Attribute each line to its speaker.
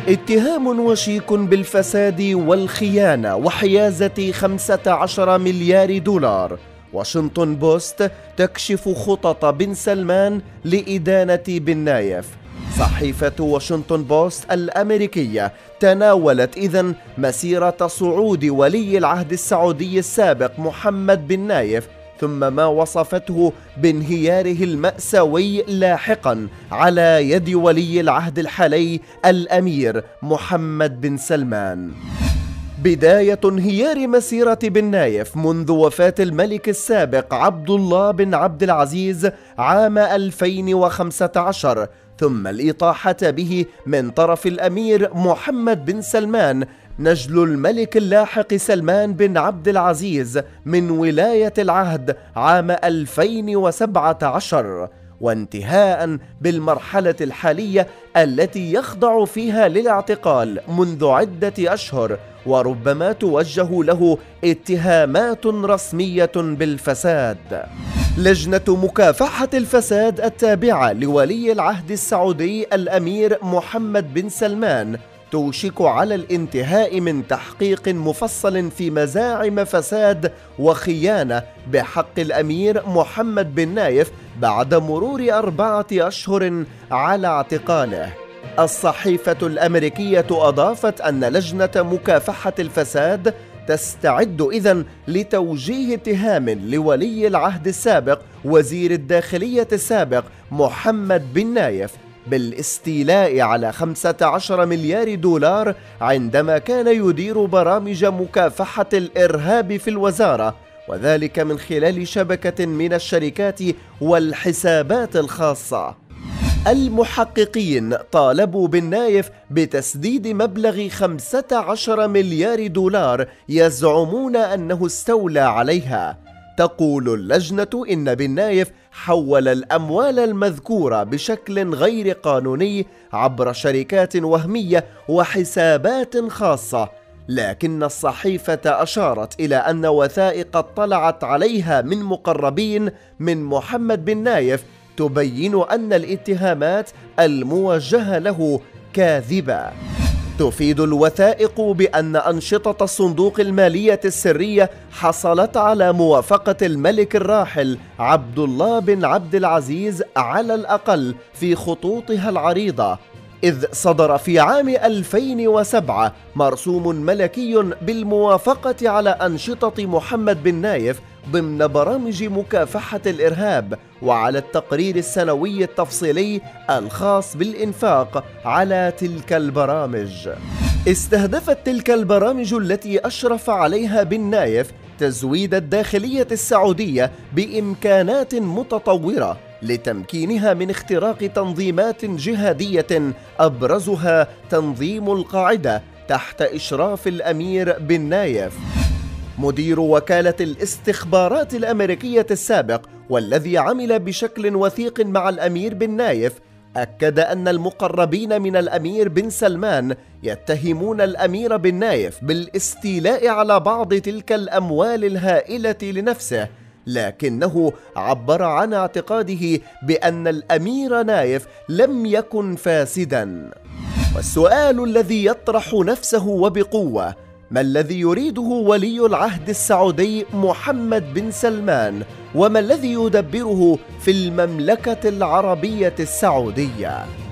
Speaker 1: اتهام وشيك بالفساد والخيانة وحيازة 15 مليار دولار. واشنطن بوست تكشف خطط بن سلمان لإدانة بن نايف. صحيفة واشنطن بوست الأمريكية تناولت إذن مسيرة صعود ولي العهد السعودي السابق محمد بن نايف، ثم ما وصفته بانهياره المأساوي لاحقا على يد ولي العهد الحالي الأمير محمد بن سلمان. بداية انهيار مسيرة بن نايف منذ وفاة الملك السابق عبد الله بن عبد العزيز عام 2015، ثم الإطاحة به من طرف الأمير محمد بن سلمان نجل الملك اللاحق سلمان بن عبد العزيز من ولاية العهد عام 2017، وانتهاء بالمرحلة الحالية التي يخضع فيها للاعتقال منذ عدة أشهر، وربما توجه له اتهامات رسمية بالفساد. لجنة مكافحة الفساد التابعة لولي العهد السعودي الأمير محمد بن سلمان توشك على الانتهاء من تحقيق مفصل في مزاعم فساد وخيانة بحق الأمير محمد بن نايف بعد مرور 4 أشهر على اعتقاله. الصحيفة الأمريكية أضافت أن لجنة مكافحة الفساد تستعد إذن لتوجيه اتهام لولي العهد السابق وزير الداخلية السابق محمد بن نايف بالاستيلاء على 15 مليار دولار عندما كان يدير برامج مكافحة الإرهاب في الوزارة، وذلك من خلال شبكة من الشركات والحسابات الخاصة. المحققين طالبوا بن نايف بتسديد مبلغ 15 مليار دولار يزعمون أنه استولى عليها. تقول اللجنة إن بن نايف حول الأموال المذكورة بشكل غير قانوني عبر شركات وهمية وحسابات خاصة، لكن الصحيفة أشارت إلى أن وثائق اطلعت عليها من مقربين من محمد بن نايف تبين أن الاتهامات الموجهة له كاذبة. تفيد الوثائق بأن أنشطة الصندوق المالية السرية حصلت على موافقة الملك الراحل عبد الله بن عبد العزيز على الأقل في خطوطها العريضة، إذ صدر في عام 2007 مرسوم ملكي بالموافقة على أنشطة محمد بن نايف ضمن برامج مكافحة الإرهاب، وعلى التقرير السنوي التفصيلي الخاص بالإنفاق على تلك البرامج. استهدفت تلك البرامج التي أشرف عليها بن نايف تزويد الداخلية السعودية بإمكانات متطورة لتمكينها من اختراق تنظيمات جهادية أبرزها تنظيم القاعدة تحت إشراف الأمير بن نايف. مدير وكالة الاستخبارات الأمريكية السابق والذي عمل بشكل وثيق مع الأمير بن نايف أكد أن المقربين من الأمير بن سلمان يتهمون الأمير بن نايف بالاستيلاء على بعض تلك الأموال الهائلة لنفسه، لكنه عبر عن اعتقاده بأن الأمير نايف لم يكن فاسداً. والسؤال الذي يطرح نفسه وبقوة: ما الذي يريده ولي العهد السعودي محمد بن سلمان؟ وما الذي يدبره في المملكة العربية السعودية؟